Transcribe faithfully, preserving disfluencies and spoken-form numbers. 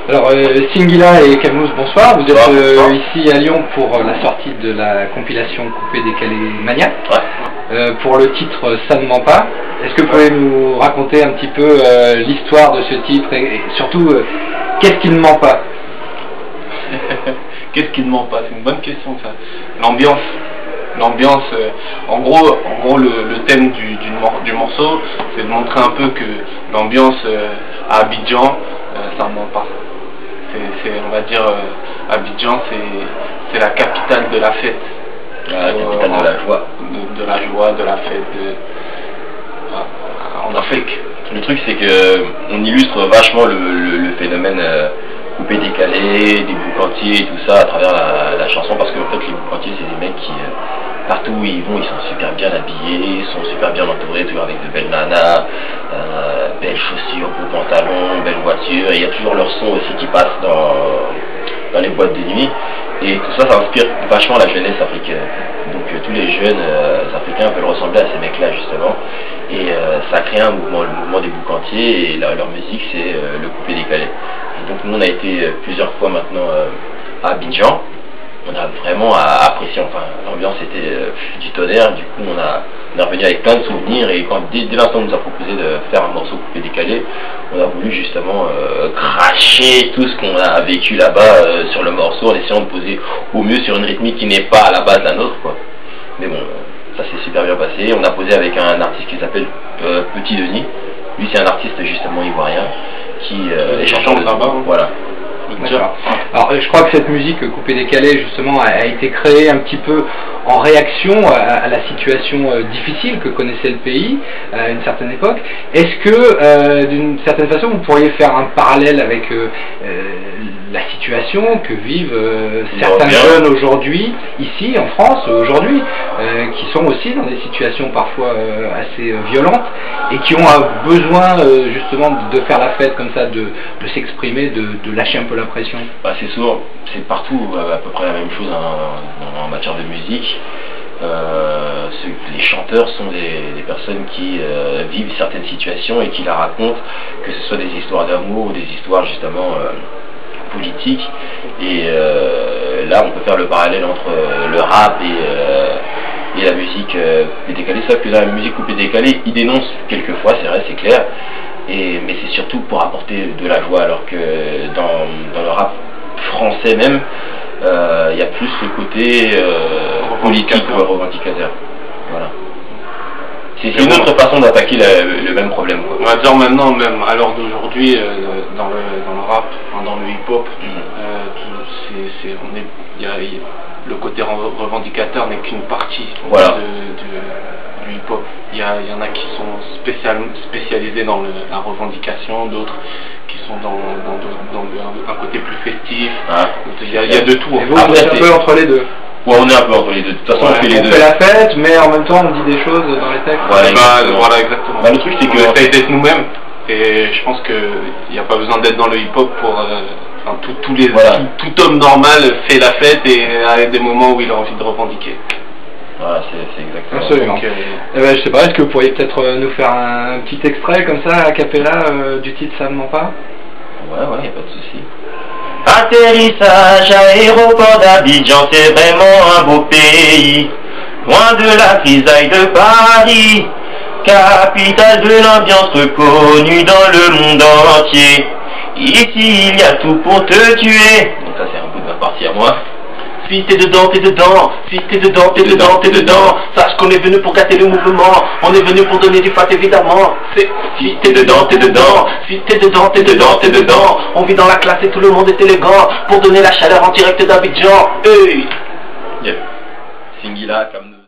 Alors, euh, Singila et Camous, bonsoir. Vous êtes euh, ici à Lyon pour euh, la sortie de la compilation Coupé Décalé Mania. Ouais. Euh, pour le titre Ça ne ment pas. Est-ce que vous pouvez nous raconter un petit peu euh, l'histoire de ce titre et, et surtout, euh, qu'est-ce qui ne ment pas? Qu'est-ce qui ne ment pas? C'est une bonne question, ça. L'ambiance. L'ambiance, euh, en gros, en gros le, le thème du, du, du morceau, c'est de montrer un peu que l'ambiance euh, à Abidjan, euh, ça ne ment pas. C'est, on va dire, euh, Abidjan, c'est la capitale de la fête. La capitale euh, de la joie. De, de la joie, de la fête, de, euh, en Afrique. Le truc, c'est que on illustre vachement le, le, le phénomène euh, coupé décalé, des boucantiers et tout ça à travers la, la chanson, parce que en fait les boucantiers c'est des mecs qui euh, partout où ils vont ils sont super bien habillés, ils sont super bien entourés, toujours avec de belles nanas, euh, belles chaussures, beaux pantalons, belles voitures, et il y a toujours leur son aussi qui passe dans, dans les boîtes de nuit, et tout ça ça inspire vachement la jeunesse africaine. Donc euh, tous les jeunes euh, africains veulent ressembler à ces mecs là justement, et euh, ça crée un mouvement, le mouvement des boucantiers, et la, leur musique c'est euh, le coupé décalé. Donc nous on a été plusieurs fois maintenant euh, à Abidjan, on a vraiment apprécié, enfin l'ambiance était euh, du tonnerre, du coup on, a, on est revenu avec plein de souvenirs, et quand, dès, dès l'instant on nous a proposé de faire un morceau coupé décalé, on a voulu justement euh, cracher tout ce qu'on a vécu là-bas euh, sur le morceau, en essayant de poser au mieux sur une rythmique qui n'est pas à la base la nôtre, quoi. Mais bon, ça s'est super bien passé, on a posé avec un artiste qui s'appelle euh, Petit Denis, lui c'est un artiste justement ivoirien, qui euh, est chanteur de là-bas, voilà. Alors je crois que cette musique coupé décalé justement a, a été créée un petit peu en réaction à, à la situation euh, difficile que connaissait le pays à une certaine époque. Est-ce que euh, d'une certaine façon vous pourriez faire un parallèle avec euh, euh, la situation que vivent euh, certains jeunes aujourd'hui ici en France aujourd'hui, euh, qui sont aussi dans des situations parfois euh, assez euh, violentes et qui ont euh, besoin euh, justement de faire la fête comme ça, de, de s'exprimer, de, de lâcher un peu la pression? Bah, c'est souvent, c'est partout à peu près la même chose en, en matière de musique. Euh, les chanteurs sont des, des personnes qui euh, vivent certaines situations et qui la racontent, que ce soit des histoires d'amour ou des histoires justement euh, politiques. Et euh, là on peut faire le parallèle entre euh, le rap et, euh, et la musique euh, coupée décalée. Sauf que dans la musique coupée décalée, ils dénoncent quelquefois, c'est vrai, c'est clair. Et, mais c'est surtout pour apporter de la joie, alors que dans, dans le rap français même, il euh, y a plus le côté euh, politique ou revendicateur. Voilà. C'est une autre façon d'attaquer le, le même problème, quoi. On va dire maintenant, même à l'heure d'aujourd'hui, euh, dans, le, dans le rap, dans le hip-hop, mmh. euh, y a, y a, le côté revendicateur n'est qu'une partie voilà. de, de, du hip-hop. Il y, y en a qui sont spécial, spécialisés dans le, la revendication, d'autres qui sont dans, dans, dans le, un côté plus festif. Ah. Il y, y a de tout. Et vous, vous êtes un peu entre les deux. Ouais, on est un peu entre les deux. De toute façon, ouais, on fait les on deux. On fait la fête, mais en même temps, on dit des choses dans les textes. Ouais, bah, voilà, exactement. Bah, le truc, c'est que on essaye d'être nous-mêmes. Et je pense qu'il n'y a pas besoin d'être dans le hip-hop pour... Euh, enfin, tout, tous les, voilà. tout, tout homme normal fait la fête et a des moments où il a envie de revendiquer. Voilà, c'est exactement. Absolument. Donc, euh... eh ben, je sais pas, est-ce que vous pourriez peut-être euh, nous faire un petit extrait comme ça, a cappella, euh, du titre Ça ne ment pas? Ouais, ouais, y a pas de souci. Atterrissage aéroport d'Abidjan, c'est vraiment un beau pays. Loin de la grisaille de Paris, capitale de l'ambiance reconnue dans le monde entier. Ici il y a tout pour te tuer. Donc ça c'est un bout de ma partie à moi. Si t'es dedans, t'es dedans, si t'es dedans, t'es dedans, t'es dedans. Sache qu'on est venu pour gâter le mouvement, on est venu pour donner du fat évidemment. Si t'es dedans, t'es dedans, si t'es dedans, t'es dedans, t'es dedans. On vit dans la classe et tout le monde est élégant, pour donner la chaleur en direct d'Abidjan. Hey. Yep. Singila comme nous.